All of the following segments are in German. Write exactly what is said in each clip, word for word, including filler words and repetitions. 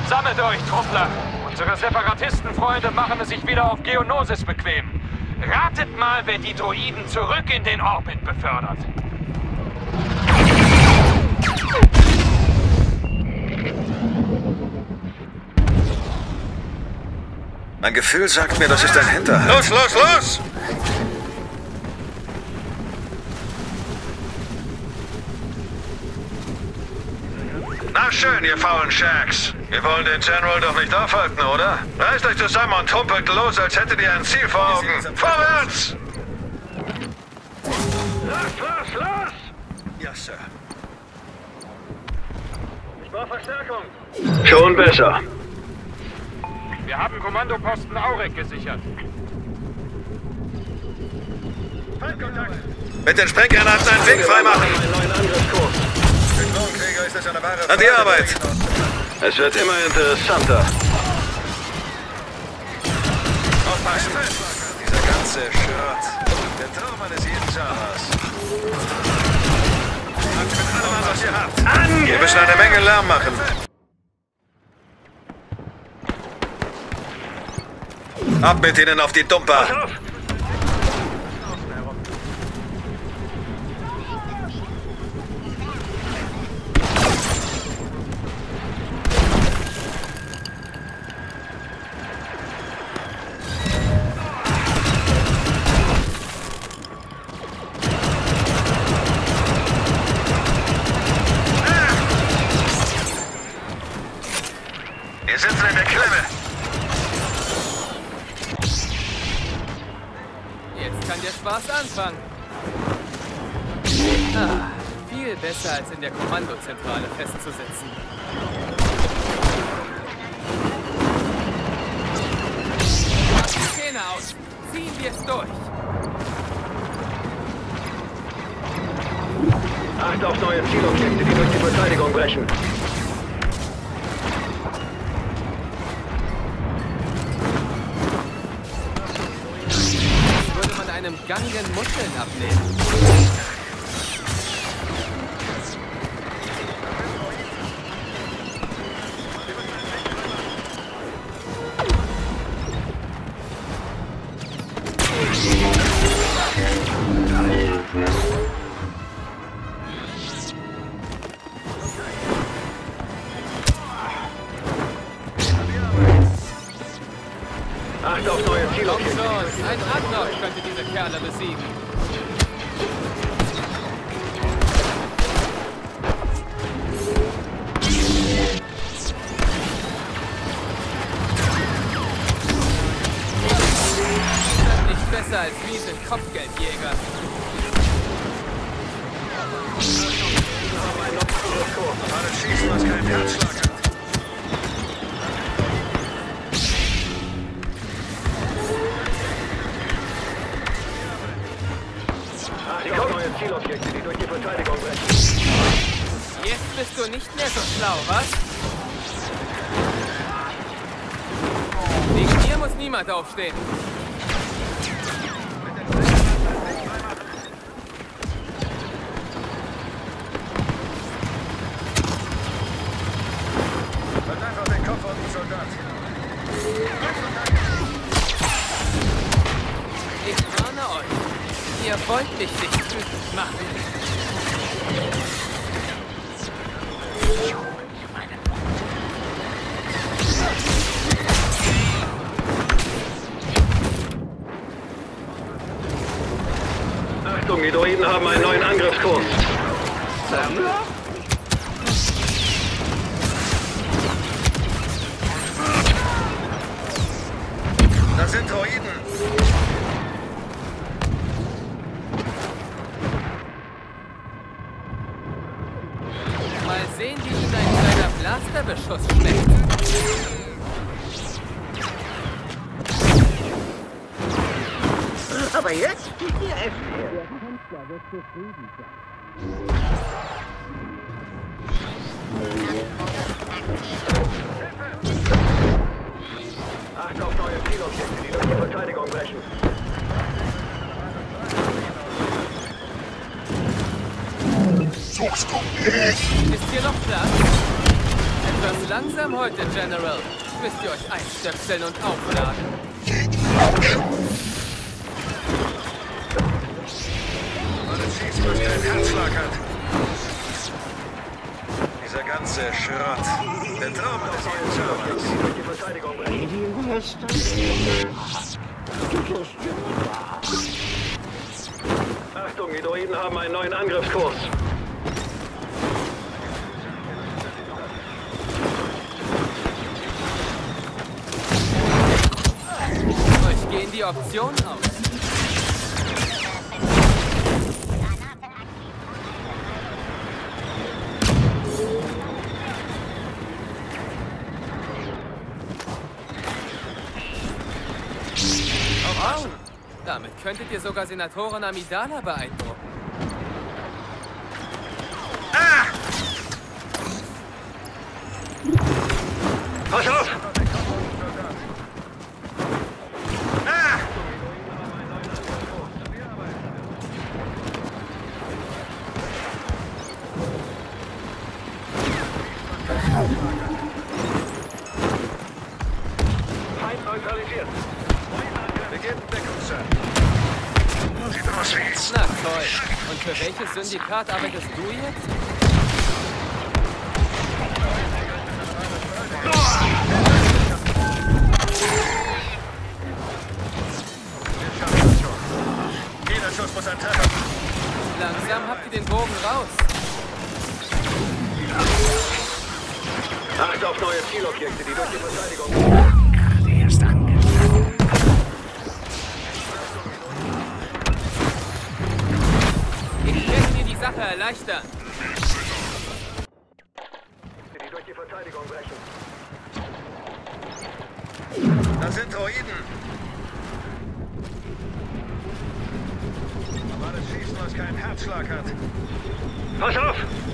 Sammelt euch, Truppler! Unsere Separatistenfreunde machen es sich wieder auf Geonosis bequem. Ratet mal, wer die Droiden zurück in den Orbit befördert. Mein Gefühl sagt mir, das ist ein Hinterhalt. Los, los, los! Na schön, ihr faulen Shacks. Wir wollen den General doch nicht aufhalten, oder? Reißt euch zusammen und humpelt los, als hättet ihr ein Ziel vor Augen. Vorwärts! Los, los, los! Ja, Sir. Ich brauche Verstärkung. Schon besser. Wir haben Kommandoposten Aurek gesichert. Feindkontakt! Mit den Sprenggranaten einen Weg freimachen. Einen neuen Angriffskurs. Für Klonkrieger ist das eine wahre An die Freude, Arbeit! Droiden. Es wird immer interessanter. Aufpassen! Dieser ganze Schrott. Der Traum eines jeden Saras. Macht mit allem an, was ihr habt. An! Wir müssen eine Menge Lärm machen. Ab mit ihnen auf die Dumper! Pass auf! Wir sitzen in der Klemme. Jetzt kann der Spaß anfangen. Ah, viel besser als in der Kommandozentrale festzusitzen. Macht die Zähne aus. Ziehen wir es durch. Acht auf neue Zielobjekte, die durch die Verteidigung brechen. Würde man einem Gangen Muscheln abnehmen. Acht auf neue Komm Zielobjekte. schon, ein Adler könnte diese Kerle besiegen. Nicht besser als miese Kopfgeldjäger. Alles schießen, was keinen Herzschlag hat. Acht auf neue Zielobjekte, die durch die Verteidigung brechen. Jetzt bist du nicht mehr so schlau, was? Wegen dir muss niemand aufstehen. Halt einfach den Kopf auf den Soldat. Ich warne euch. Ihr wollt mich nicht wütend machen. Achtung, die Droiden haben einen neuen Angriffskurs. Sammler? Das sind Droiden. Mal sehen, wie Ihnen ein kleiner Blasterbeschuss schmeckt. Aber jetzt steht ihr Essen her. Acht auf neue Zielobjekte, die durch die Verteidigung brechen. Ist hier noch Platz? Etwas langsam heute, General. Müsst ihr euch einstöpseln und aufladen. Alles schießt, was kein Herzschlag hat. Dieser ganze Schrott. Der Traum eines jeden Servers. Die Verteidigung bringen. Achtung, die Droiden haben einen neuen Angriffskurs. Euch gehen die Optionen aus. Wow, damit könntet ihr sogar Senatorin Amidala beeindrucken. Ah! Pass auf! Ah! Feind neutralisiert. Wir geben Deckung, Sir. Sieht aus wie... Na toll. Und für welches Syndikat arbeitest du jetzt? Jeder Schuss muss ein Treffer. Langsam habt ihr den Bogen raus. Acht auf neue Zielobjekte, die durch die Verteidigung... Ich werde dir die Sache erleichtern. Die durch die Verteidigung brechen. Da sind Droiden. Aber das Schießen, was keinen Herzschlag hat. Pass auf!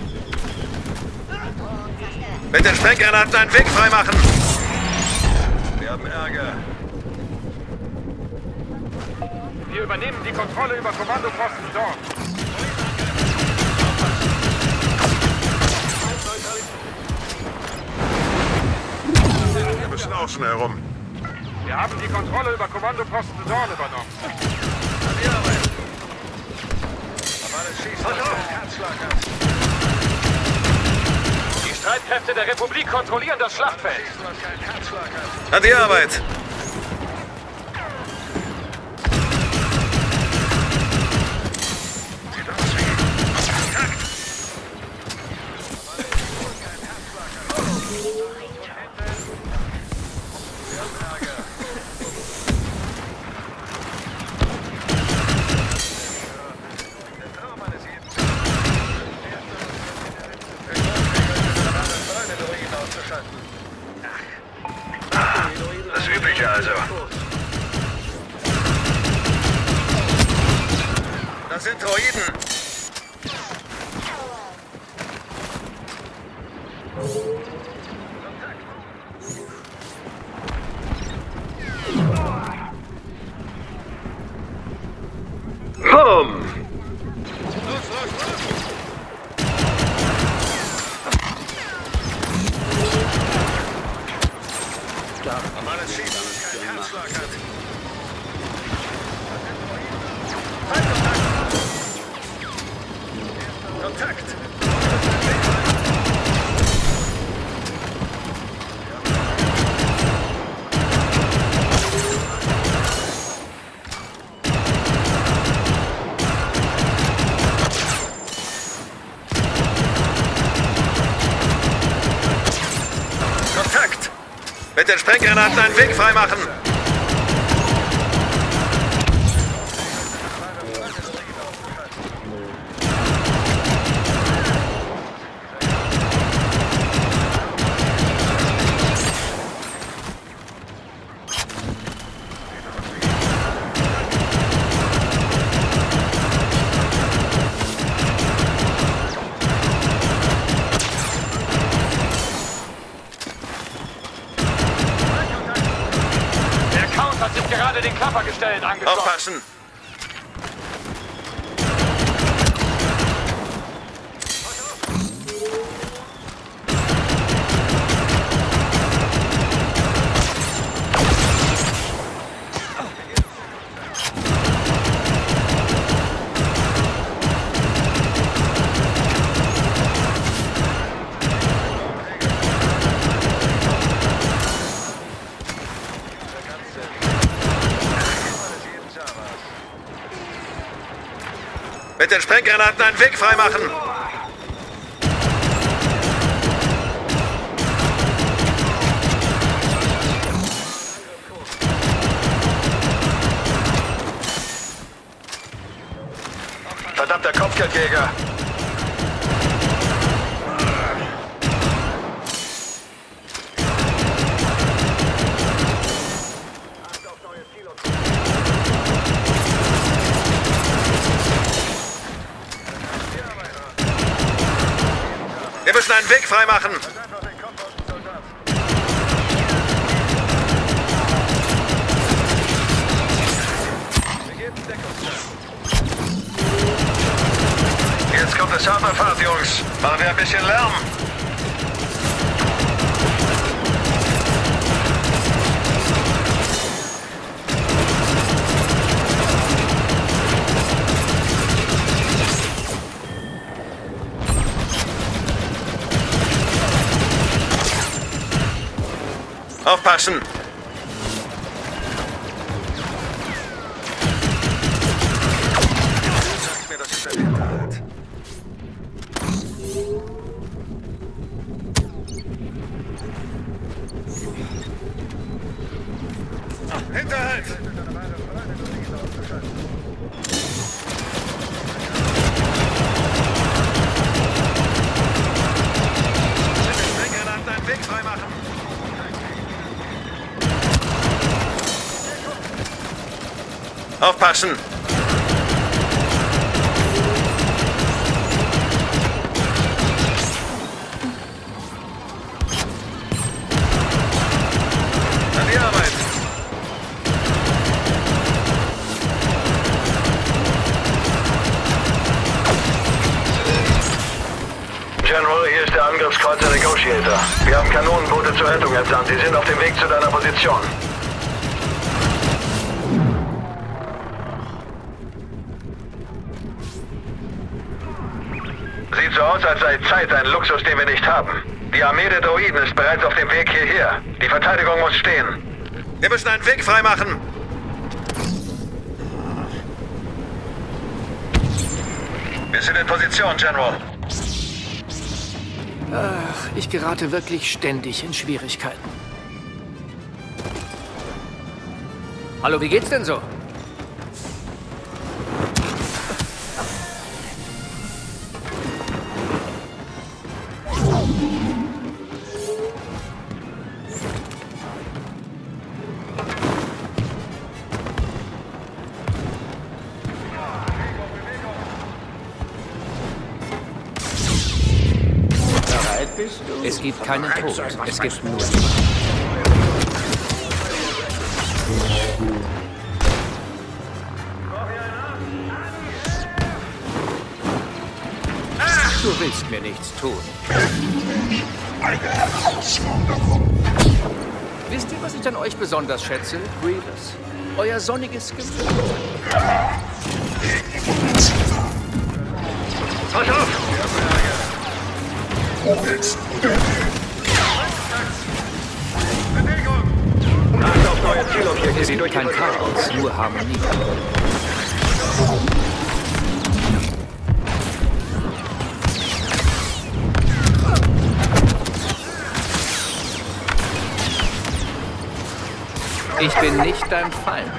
Mit den Sprenggranaten einen Weg freimachen! Wir haben Ärger. Wir übernehmen die Kontrolle über Kommandoposten dort. Wir müssen außen herum. Wir haben die Kontrolle über Kommandoposten Dorn übernommen. Die Arbeit. Aber das Schießen, was keinen Herzschlag hat. Die Streitkräfte der Republik kontrollieren das Schlachtfeld. Schießen, was keinen Herzschlag hat. An die Arbeit! Das Übliche also. Das sind Droiden. Komm! Aber das Schießen, das keinen Herzschlag hat. Kontakt! Kontakt! Mit den Sprenggranaten einen Weg freimachen! Hat sich gerade den Klappergestellen angeschlossen. Aufpassen! Mit den Sprenggranaten einen Weg freimachen! Verdammter Kopfgeldjäger! Wir müssen einen Weg freimachen! Jetzt kommt es hart auf hart, Jungs. Machen wir ein bisschen Lärm. Aufpassen! Sag mir, dass es ein Hinterhalt. Hinterhalt! Sprenggranaten einen Weg freimachen! Aufpassen! An die Arbeit! General, hier ist der Angriffskreuzer Negotiator. Wir haben Kanonenboote zur Rettung entsandt. Sie sind auf dem Weg zu deiner Position. Sieht so aus, als sei Zeit ein Luxus, den wir nicht haben. Die Armee der Droiden ist bereits auf dem Weg hierher. Die Verteidigung muss stehen. Wir müssen einen Weg freimachen. Wir sind in Position, General. Ach, ich gerate wirklich ständig in Schwierigkeiten. Hallo, wie geht's denn so? Es gibt keinen Tod, es gibt nur... Du willst mir nichts tun. Wisst ihr, was ich an euch besonders schätze, Grievous? Euer sonniges Gemüt. Pass auf! Es gibt kein Chaos, nur Harmonie. Ich bin nicht dein Feind.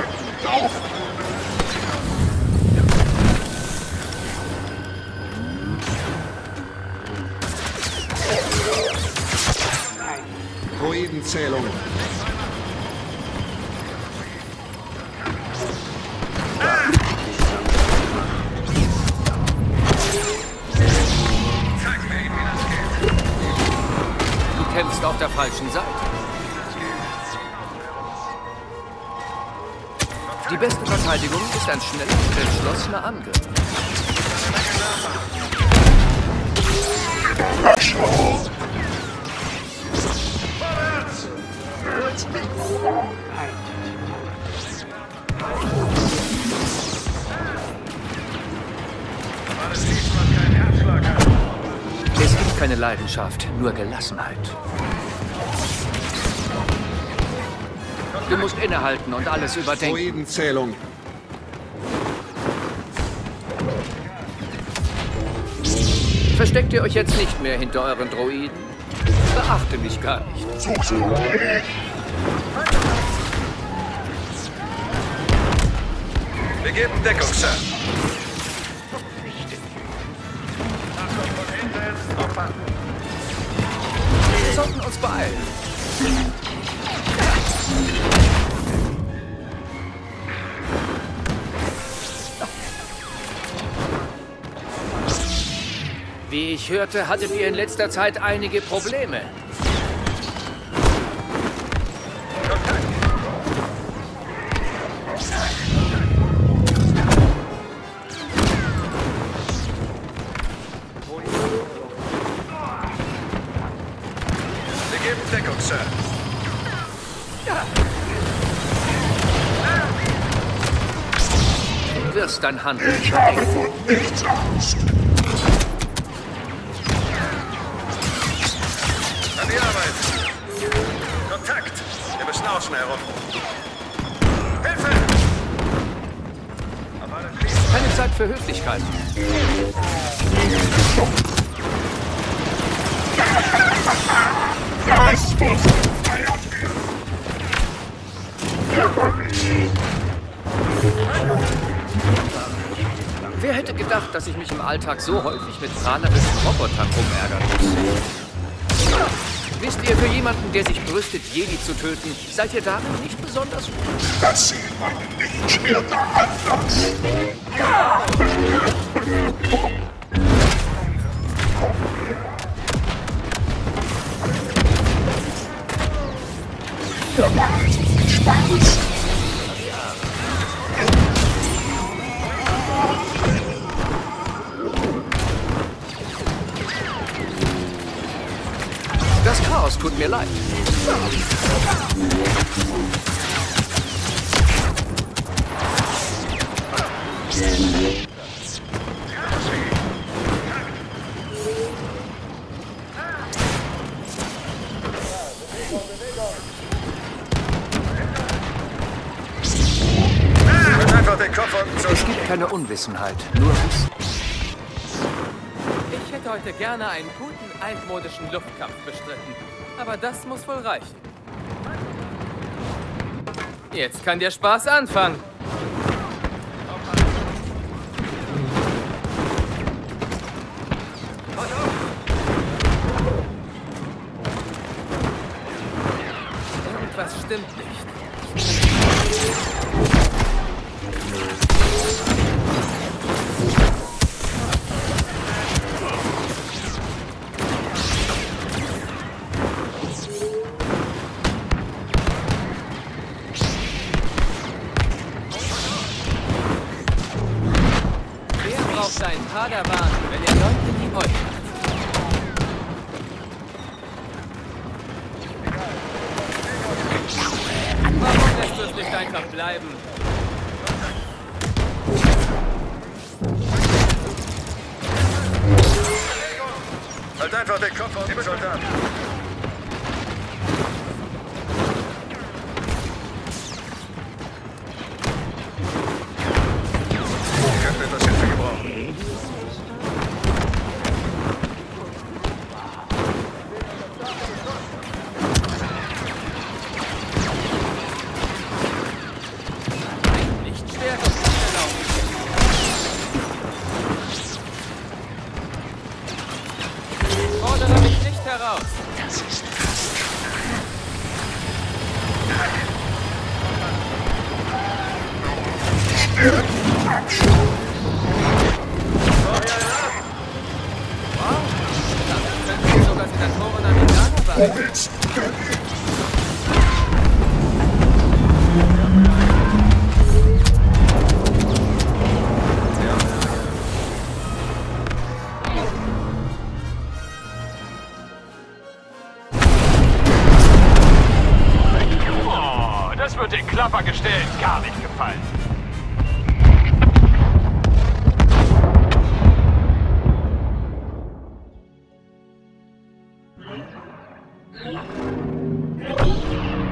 Droidenzählung. Du kämpfst auf der falschen Seite. Die beste Verteidigung ist ein schneller und entschlossener Angriff. Es gibt keine Leidenschaft, nur Gelassenheit. Du musst innehalten und alles überdenken. Droidenzählung. Versteckt ihr euch jetzt nicht mehr hinter euren Droiden? Beachte mich gar nicht. Wir geben Deckung, Sir. Wir sollten uns beeilen. Wie ich hörte, hattet ihr in letzter Zeit einige Probleme. Wir geben Deckung, Sir. Du wirst dein Handeln verdenken. An die Arbeit! Kontakt! Wir müssen außen herum. Hilfe! Keine Zeit für Höflichkeit. Wer hätte gedacht, dass ich mich im Alltag so häufig mit prahlerischen Robotern rumärgern muss? Wisst ihr, für jemanden, der sich brüstet, Jedi zu töten, seid ihr darin nicht besonders gut? Das sieht man nicht schwerer anders. Der macht viel Spaß. Das Chaos tut mir leid. Einfach den Kopf unten zu. Es gibt keine Unwissenheit, nur Wissen. Ich hätte heute gerne einen guten, altmodischen Luftkampf bestritten. Aber das muss wohl reichen. Jetzt kann der Spaß anfangen. Irgendwas stimmt nicht. Ein Padawan, wenn er Leute wie euch hat. Warum lässt du es nicht einfach bleiben? Halt einfach den Kopf unten, Soldat. Ihr könnt etwas Hilfe gebrauchen. Fordere mich nicht heraus. Das ist Wow, damit könnten sogar Senatoren Amerikaner beeinflussen. Oh, das wird den Klappergestellen gar nicht gefallen. Ja.